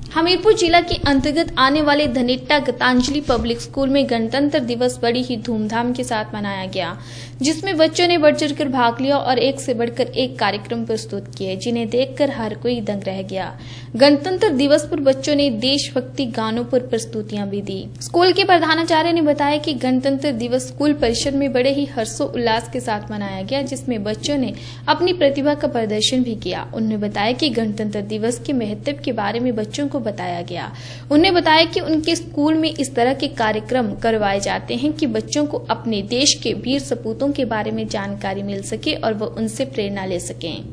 हमीरपुर जिला के अंतर्गत आने वाले धनेट्टा गीतांजलि पब्लिक स्कूल में गणतंत्र दिवस बड़ी ही धूमधाम के साथ मनाया गया, जिसमें बच्चों ने बढ़ चढ़कर भाग लिया और एक से बढ़कर एक कार्यक्रम प्रस्तुत किए, जिन्हें देखकर हर कोई दंग रह गया। गणतंत्र दिवस पर बच्चों ने देशभक्ति गानों पर प्रस्तुतियां भी दी। स्कूल के प्रधानाचार्य ने बताया कि गणतंत्र दिवस स्कूल परिसर में बड़े ही हर्षोल्लास के साथ मनाया गया, जिसमें बच्चों ने अपनी प्रतिभा का प्रदर्शन भी किया। उन्होंने बताया कि गणतंत्र दिवस के महत्व के बारे में बच्चों को बताया गया। उन्होंने बताया कि उनके स्कूल में इस तरह के कार्यक्रम करवाए जाते हैं कि बच्चों को अपने देश के वीर सपूतों के बारे में जानकारी मिल सके और वह उनसे प्रेरणा ले सकें।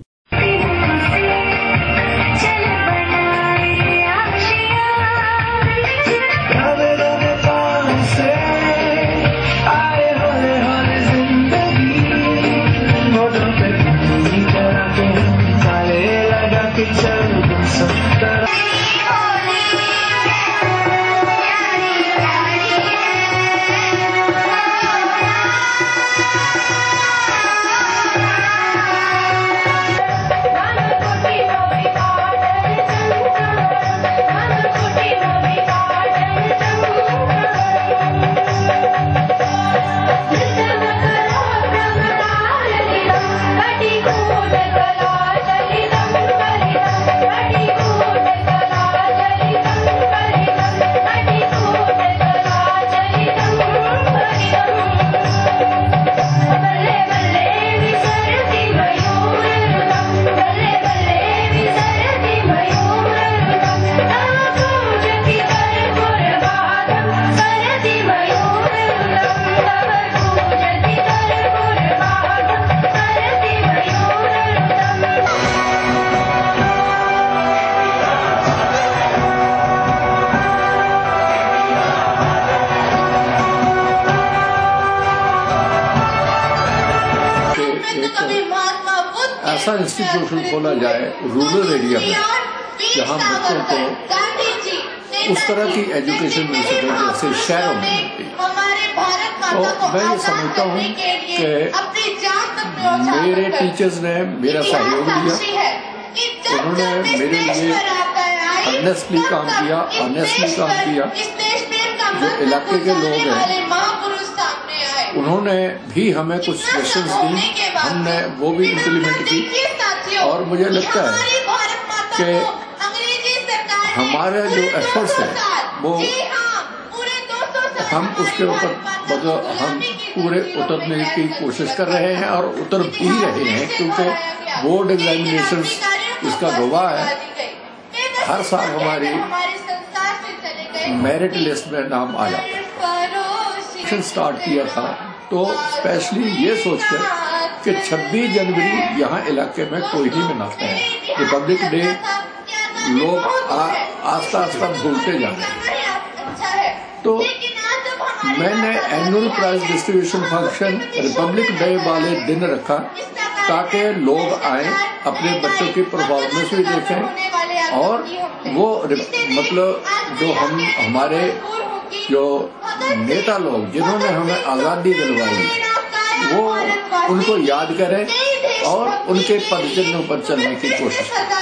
ऐसा इंस्टीट्यूशन खोला जाए रूरल एरिया में, जहाँ बच्चों को उस तरह की एजुकेशन मिल सके जैसे शहरों में मिलती है। तो मैं ये समझता हूँ कि मेरे टीचर्स ने मेरा सहयोग दिया, उन्होंने मेरे लिए ऑनेस्टली काम किया, ऑनेस्टली काम किया। जो इलाके के लोग हैं उन्होंने भी हमें कुछ सजेशंस दी, हमने वो भी इम्प्लीमेंट की और मुझे लगता है कि हमारे जो एफर्ट्स हैं वो हम उसके ऊपर मतलब हम पूरे उतरने की कोशिश कर रहे हैं और उतर भी रहे हैं, क्योंकि बोर्ड एग्जामिनेशंस इसका गवाह है। हर साल हमारी मेरिट लिस्ट में नाम आ जाता है। स्टार्ट किया था तो स्पेशली ये सोचकर कि 26 जनवरी यहाँ इलाके में कोई नहीं मनाते हैं, रिपब्लिक डे लोग आस्ता आस्ता भूलते जा रहे हैं। तो मैंने annual prize distribution function republic day वाले दिन रखा ताकि लोग आए, अपने बच्चों की परफॉर्मेंस भी देखें और वो मतलब जो हमारे जो नेता लोग जिन्होंने हमें आज़ादी दिलवाई वो उनको याद करें और उनके पदचिन्हों पर चलने की कोशिश करें।